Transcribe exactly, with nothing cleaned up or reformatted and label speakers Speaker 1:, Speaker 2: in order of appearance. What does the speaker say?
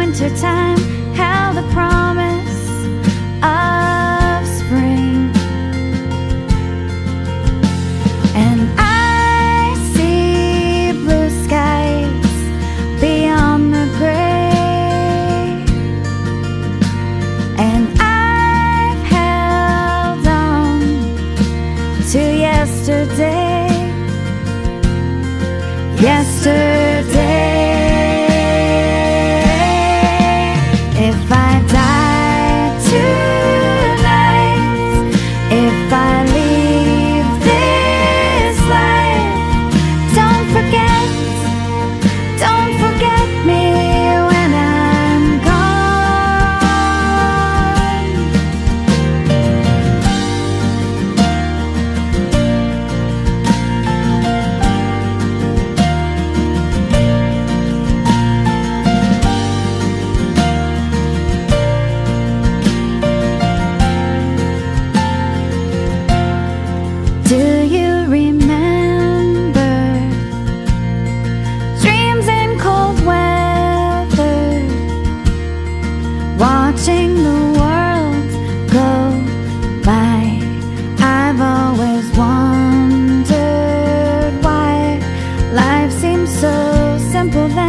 Speaker 1: wintertime held a promise of spring, and I see blue skies beyond the gray, and I've held on to yesterday. Yesterday, if I die tonight, if I leave this life, don't forget, don't forget me when I'm Do you remember dreams in cold weather, watching the world go by? I've always wondered why life seems so simple then.